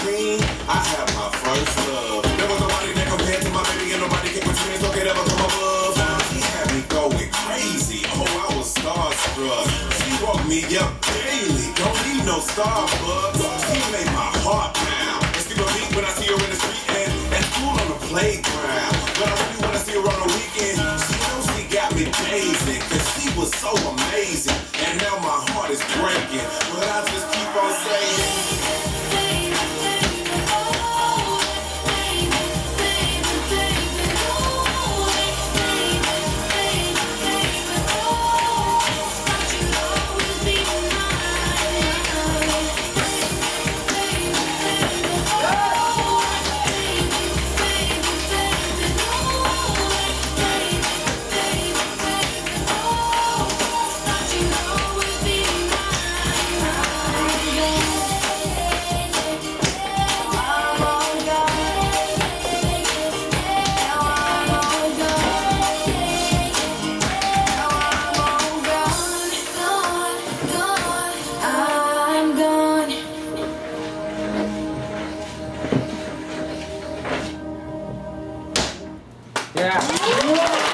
13, I had my first love. There was nobody that compared to my baby, and nobody can pretend so could ever come above. She had me going crazy. Oh, I was starstruck. She woke me up daily. Don't need no Starbucks. She made my heart pound. And skip a beat when I see her in the street and school on the playground. But I really wanna see her on the weekend. She knows she got me dazing, cause she was so amazing.